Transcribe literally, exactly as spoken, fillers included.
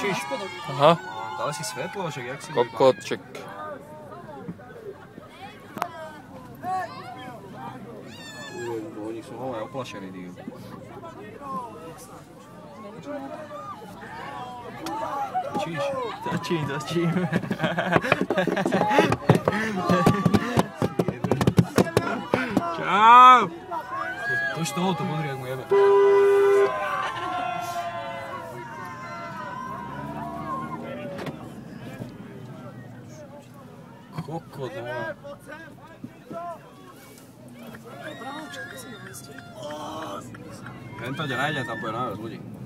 Kričíš? Aha. Dali si svetlo, že jak si... Kokotček. Oni sú holé oplašení, díl. Točíš? Točím, točím. Čau! Tož toho, to podri, jak mu jebe. Kokot, no. Tento ťa nájde, tam bude najviac ľudí.